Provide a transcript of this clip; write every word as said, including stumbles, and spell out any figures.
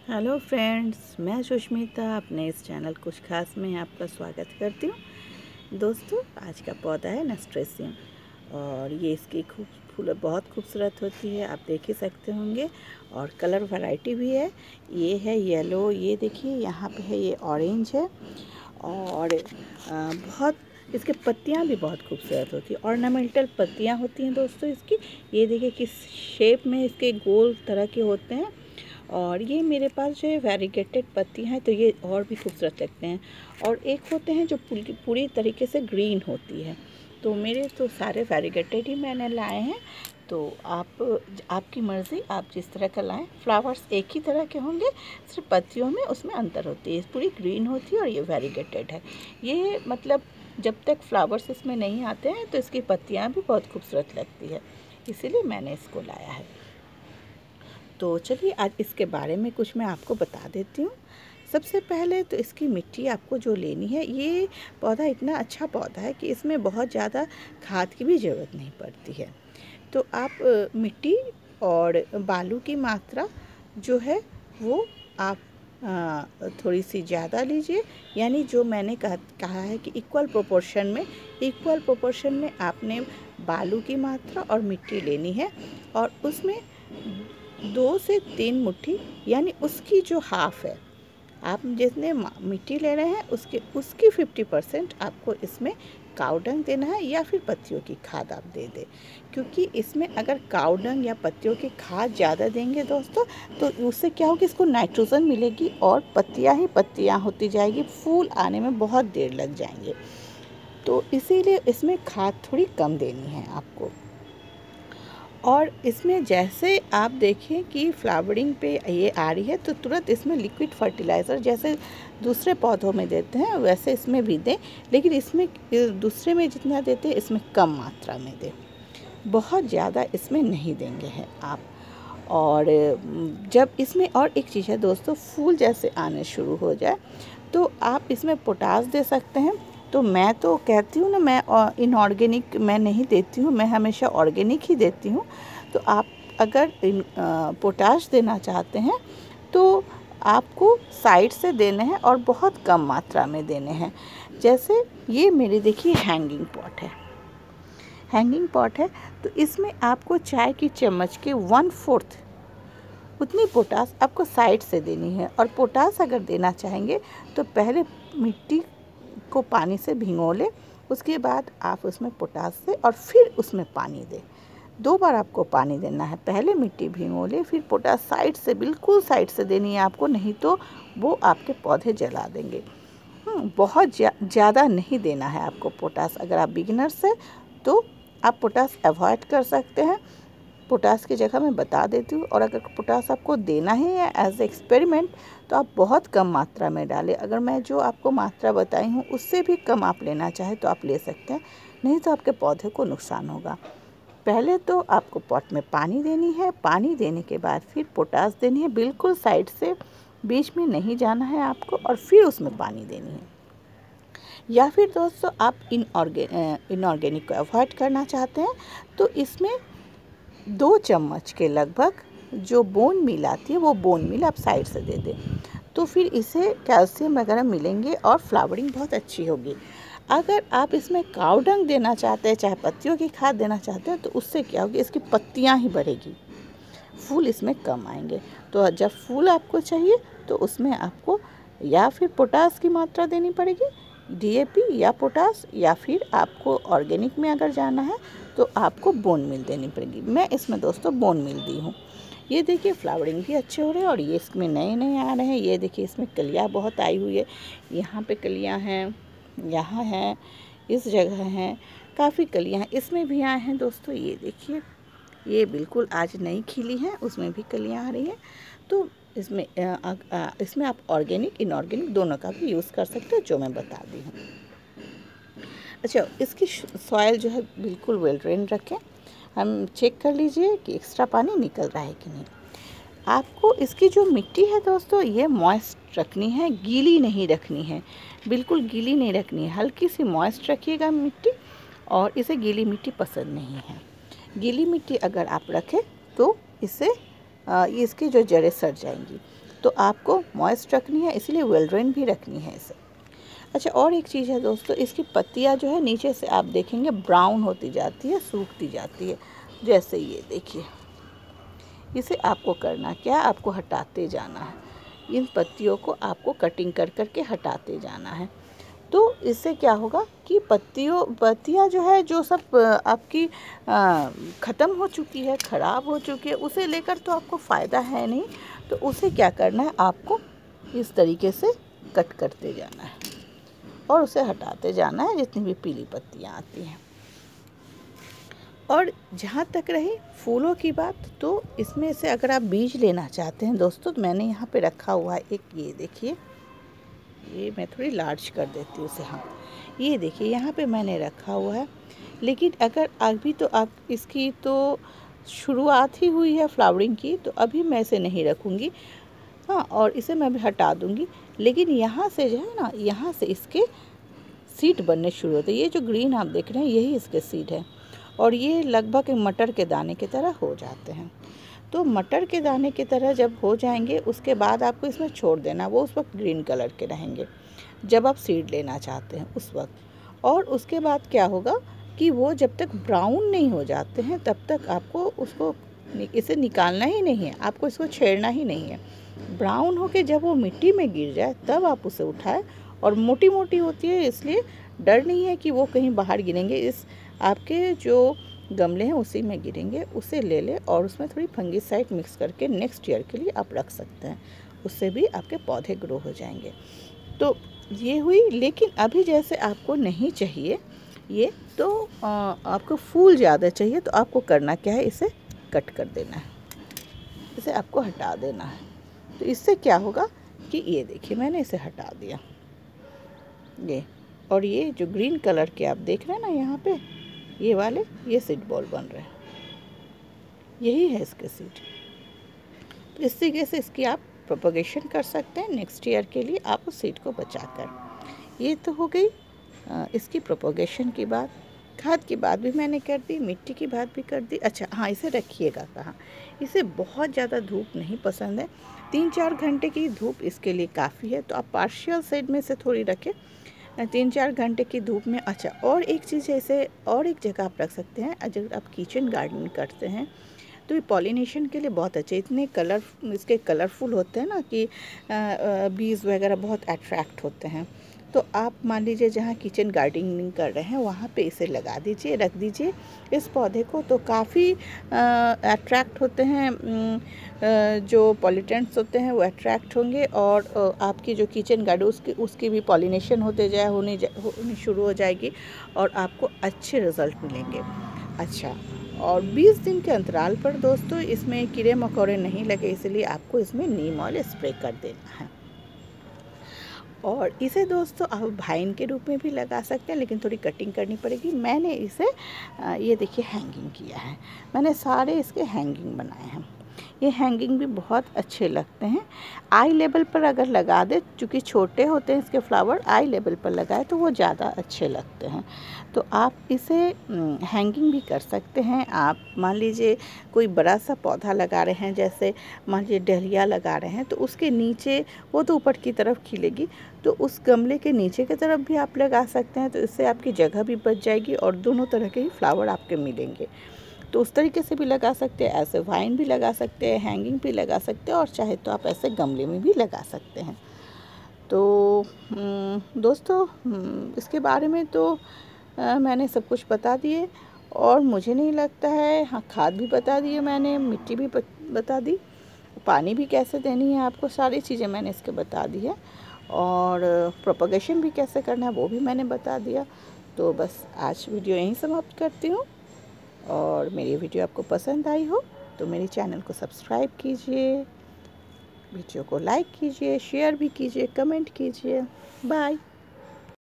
Hello friends, मैं सुष्मिता अपने इस चैनल कुछ खास में आपका स्वागत करती हूँ। दोस्तों, आज का पौधा है नस्ट्रेसियम और ये इसकी खूब फूल बहुत खूबसूरत होती है, आप देख ही सकते होंगे। और कलर वैरायटी भी है, ये है येलो, ये देखिए यहाँ पे है, ये ऑरेंज है और आ, बहुत इसके पत्तियाँ भी बहुत खूबसूरत होती है। ऑर्नामेंटल पत्तियाँ होती हैं दोस्तों इसकी। ये देखिए किस शेप में इसके गोल तरह के होते हैं। और ये मेरे पास जो है वैरीगेटेड पत्ती हैं, तो ये और भी खूबसूरत लगते हैं। और एक होते हैं जो पूरी पूरी तरीके से ग्रीन होती है। तो मेरे तो सारे वैरीगेटेड ही मैंने लाए हैं। तो आप आपकी मर्ज़ी, आप जिस तरह का लाएं। फ्लावर्स एक ही तरह के होंगे, सिर्फ पत्तियों में उसमें अंतर होती है। पूरी ग्रीन होती है और ये वैरीगेटेड है। ये मतलब जब तक फ्लावर्स इसमें नहीं आते हैं तो इसकी पत्तियाँ भी बहुत खूबसूरत लगती है, इसीलिए मैंने इसको लाया है। तो चलिए आज इसके बारे में कुछ मैं आपको बता देती हूँ। सबसे पहले तो इसकी मिट्टी आपको जो लेनी है, ये पौधा इतना अच्छा पौधा है कि इसमें बहुत ज़्यादा खाद की भी ज़रूरत नहीं पड़ती है। तो आप मिट्टी और बालू की मात्रा जो है वो आप आ, थोड़ी सी ज़्यादा लीजिए। यानी जो मैंने कहा कहा है कि इक्वल प्रोपोर्शन में इक्वल प्रोपोर्शन में आपने बालू की मात्रा और मिट्टी लेनी है। और उसमें दो से तीन मुट्ठी, यानी उसकी जो हाफ है, आप जितने मिट्टी ले रहे हैं उसके उसकी फिफ्टी परसेंट आपको इसमें कावडंग देना है, या फिर पत्तियों की खाद आप दे दें। क्योंकि इसमें अगर कावडंग या पत्तियों की खाद ज़्यादा देंगे दोस्तों, तो उससे क्या होगी, इसको नाइट्रोजन मिलेगी और पत्तियां ही पत्तियां होती जाएगी, फूल आने में बहुत देर लग जाएंगे। तो इसीलिए इसमें खाद थोड़ी कम देनी है आपको। और इसमें जैसे आप देखें कि फ्लावरिंग पे ये आ रही है, तो तुरंत इसमें लिक्विड फर्टिलाइज़र जैसे दूसरे पौधों में देते हैं वैसे इसमें भी दें, लेकिन इसमें दूसरे में जितना देते हैं इसमें कम मात्रा में दें, बहुत ज़्यादा इसमें नहीं देंगे हैं आप। और जब इसमें और एक चीज़ है दोस्तों, फूल जैसे आने शुरू हो जाए तो आप इसमें पोटास दे सकते हैं। तो मैं तो कहती हूँ ना, मैं इनऑर्गेनिक मैं नहीं देती हूँ, मैं हमेशा ऑर्गेनिक ही देती हूँ। तो आप अगर इन पोटाश देना चाहते हैं तो आपको साइड से देने हैं और बहुत कम मात्रा में देने हैं। जैसे ये मेरी देखिए हैंगिंग पॉट है, हैंगिंग पॉट है तो इसमें आपको चाय की चम्मच के वन फोर्थ उतनी पोटास आपको साइड से देनी है। और पोटास अगर देना चाहेंगे तो पहले मिट्टी को पानी से भिगो लें, उसके बाद आप उसमें पोटास से और फिर उसमें पानी दें। दो बार आपको पानी देना है, पहले मिट्टी भिगो लें फिर पोटास साइड से, बिल्कुल साइड से देनी है आपको, नहीं तो वो आपके पौधे जला देंगे। बहुत ज़्यादा नहीं देना है आपको पोटास। अगर आप बिगिनर्स हैं तो आप पोटास अवॉइड कर सकते हैं, पोटास की जगह मैं बता देती हूँ। और अगर पोटास आपको देना ही है एज ए एक्सपेरिमेंट तो आप बहुत कम मात्रा में डालें। अगर मैं जो आपको मात्रा बताई हूँ उससे भी कम आप लेना चाहें तो आप ले सकते हैं, नहीं तो आपके पौधे को नुकसान होगा। पहले तो आपको पॉट में पानी देनी है, पानी देने के बाद फिर पोटास देनी है, बिल्कुल साइड से, बीच में नहीं जाना है आपको, और फिर उसमें पानी देनी है। या फिर दोस्तों आप इनऑर्गेनिक को अवॉइड करना चाहते हैं तो इसमें दो चम्मच के लगभग जो बोन मिल आती है वो बोन मिल आप साइड से दे दें, तो फिर इसे कैल्शियम वगैरह मिलेंगे और फ्लावरिंग बहुत अच्छी होगी। अगर आप इसमें कावडंग देना चाहते हैं, चाहे पत्तियों की खाद देना चाहते हैं, तो उससे क्या होगी, इसकी पत्तियां ही बढ़ेगी, फूल इसमें कम आएंगे। तो जब फूल आपको चाहिए तो उसमें आपको या फिर पोटास की मात्रा देनी पड़ेगी, डीएपी या पोटास, या फिर आपको ऑर्गेनिक में अगर जाना है तो आपको बोन मिल देनी पड़ेगी। मैं इसमें दोस्तों बोन मिल दी हूँ। ये देखिए फ्लावरिंग भी अच्छे हो रहे हैं और ये इसमें नए नए आ रहे हैं। ये देखिए इसमें कलियाँ बहुत आई हुई है, यहाँ पे कलियाँ हैं, यहाँ हैं, इस जगह हैं, काफ़ी कलियाँ हैं, इसमें भी आए हैं दोस्तों। ये देखिए ये बिल्कुल आज नई खिली हैं, उसमें भी कलियाँ आ रही हैं। तो इसमें आ, आ, इसमें आप ऑर्गेनिक इनऑर्गेनिक दोनों का भी यूज़ कर सकते हो, जो मैं बता दी हूँ। अच्छा, इसकी सॉइल जो है बिल्कुल वेल ड्रेन रखें। हम चेक कर लीजिए कि एक्स्ट्रा पानी निकल रहा है कि नहीं। आपको इसकी जो मिट्टी है दोस्तों, ये मॉइस्ट रखनी है, गीली नहीं रखनी है, बिल्कुल गीली नहीं रखनी है, हल्की सी मॉइस्ट रखिएगा मिट्टी। और इसे गीली मिट्टी पसंद नहीं है। गीली मिट्टी अगर आप रखें तो इससे इसकी जो जड़ें सड़ जाएंगी। तो आपको मॉइस्ट रखनी है, इसीलिए वेल ड्रेन भी रखनी है इसे। अच्छा, और एक चीज़ है दोस्तों, इसकी पत्तियाँ जो है नीचे से आप देखेंगे ब्राउन होती जाती है, सूखती जाती है, जैसे ये देखिए। इसे आपको करना क्या है, आपको हटाते जाना है, इन पत्तियों को आपको कटिंग कर कर के हटाते जाना है। तो इससे क्या होगा कि पत्तियों पत्तियाँ जो है जो सब आपकी ख़त्म हो चुकी है, ख़राब हो चुकी है, उसे लेकर तो आपको फ़ायदा है नहीं। तो उसे क्या करना है, आपको इस तरीके से कट करते जाना है और उसे हटाते जाना है जितनी भी पीली पत्तियाँ आती हैं। और जहाँ तक रही फूलों की बात, तो इसमें से अगर आप बीज लेना चाहते हैं दोस्तों, तो मैंने यहाँ पे रखा हुआ है एक, ये देखिए, ये मैं थोड़ी लार्ज कर देती हूँ उसे। हाँ, ये देखिए यहाँ पे मैंने रखा हुआ है। लेकिन अगर अभी तो आप इसकी तो शुरुआत ही हुई है फ्लावरिंग की, तो अभी मैं इसे नहीं रखूँगी। हाँ, और इसे मैं भी हटा दूँगी। लेकिन यहाँ से जो है ना, यहाँ से इसके सीड बनने शुरू होते हैं। ये जो ग्रीन आप देख रहे हैं, यही इसके सीड है और ये लगभग मटर के दाने की तरह हो जाते हैं। तो मटर के दाने की तरह जब हो जाएंगे, उसके बाद आपको इसमें छोड़ देना, वो उस वक्त ग्रीन कलर के रहेंगे जब आप सीड लेना चाहते हैं उस वक्त। और उसके बाद क्या होगा कि वो जब तक ब्राउन नहीं हो जाते हैं तब तक आपको उसको इसे निकालना ही नहीं है, आपको इसको छेड़ना ही नहीं है। ब्राउन होके जब वो मिट्टी में गिर जाए तब आप उसे उठाएं। और मोटी मोटी होती है, इसलिए डर नहीं है कि वो कहीं बाहर गिरेंगे। इस आपके जो गमले हैं उसी में गिरेंगे, उसे ले ले और उसमें थोड़ी फंगीसाइड मिक्स करके नेक्स्ट ईयर के लिए आप रख सकते हैं, उससे भी आपके पौधे ग्रो हो जाएंगे। तो ये हुई। लेकिन अभी जैसे आपको नहीं चाहिए ये, तो आ, आपको फूल ज़्यादा चाहिए, तो आपको करना क्या है, इसे कट कर देना है, इसे आपको हटा देना है। तो इससे क्या होगा कि ये देखिए मैंने इसे हटा दिया, ये, और ये जो ग्रीन कलर के आप देख रहे हैं ना यहाँ पे, ये वाले ये सीड बॉल बन रहे हैं, यही है इसके सीड। तो इस तरीके से इसकी आप प्रोपगेशन कर सकते हैं नेक्स्ट ईयर के लिए, आप उस सीड को बचाकर। ये तो हो गई इसकी प्रोपगेशन की बात। खाद की बात भी मैंने कर दी, मिट्टी की बात भी कर दी। अच्छा हाँ, इसे रखिएगा कहाँ, इसे बहुत ज़्यादा धूप नहीं पसंद है, तीन चार घंटे की धूप इसके लिए काफ़ी है। तो आप पार्शियल शेड में से थोड़ी रखें, तीन चार घंटे की धूप में। अच्छा, और एक चीज़ है, इसे और एक जगह आप रख सकते हैं। अगर आप किचन गार्डनिंग करते हैं तो ये पॉलिनेशन के लिए बहुत अच्छे, इतने कलर इसके कलरफुल होते हैं ना कि बीज वगैरह बहुत अट्रैक्ट होते हैं। तो आप मान लीजिए जहाँ किचन गार्डनिंग कर रहे हैं वहाँ पे इसे लगा दीजिए, रख दीजिए इस पौधे को, तो काफ़ी अट्रैक्ट होते हैं, जो पॉलिटेंट्स होते हैं वो अट्रैक्ट होंगे और आपकी जो किचन गार्डन उसकी उसकी भी पॉलिनेशन होते जाए होने जा, होनी शुरू हो जाएगी और आपको अच्छे रिज़ल्ट मिलेंगे। अच्छा, और बीस दिन के अंतराल पर दोस्तों इसमें कीड़े मकोड़े नहीं लगे, इसलिए आपको इसमें नीम ऑयल स्प्रे कर देना है। और इसे दोस्तों आप वाइन के रूप में भी लगा सकते हैं, लेकिन थोड़ी कटिंग करनी पड़ेगी। मैंने इसे ये देखिए हैंगिंग किया है, मैंने सारे इसके हैंगिंग बनाए हैं। ये हैंगिंग भी बहुत अच्छे लगते हैं। आई लेवल पर अगर लगा दे, चूँकि छोटे होते हैं इसके फ्लावर, आई लेवल पर लगाए तो वो ज़्यादा अच्छे लगते हैं। तो आप इसे हैंगिंग भी कर सकते हैं। आप मान लीजिए कोई बड़ा सा पौधा लगा रहे हैं, जैसे मान लीजिए डहलिया लगा रहे हैं, तो उसके नीचे वो तो ऊपर की तरफ खिलेगी, तो उस गमले के नीचे की तरफ भी आप लगा सकते हैं। तो इससे आपकी जगह भी बच जाएगी और दोनों तरह के ही फ्लावर आपके मिलेंगे। तो उस तरीके से भी लगा सकते हैं, ऐसे वाइन भी लगा सकते हैं, हैंगिंग भी लगा सकते हैं, और चाहे तो आप ऐसे गमले में भी लगा सकते हैं। तो दोस्तों इसके बारे में तो आ, मैंने सब कुछ बता दिए, और मुझे नहीं लगता है, हाँ खाद भी बता दिए मैंने, मिट्टी भी बता दी, पानी भी कैसे देनी है आपको, सारी चीज़ें मैंने इसके बता दी है, और प्रोपगेशन भी कैसे करना है वो भी मैंने बता दिया। तो बस आज वीडियो यहीं समाप्त करती हूँ, और मेरी वीडियो आपको पसंद आई हो तो मेरे चैनल को सब्सक्राइब कीजिए, वीडियो को लाइक कीजिए, शेयर भी कीजिए, कमेंट कीजिए। बाय।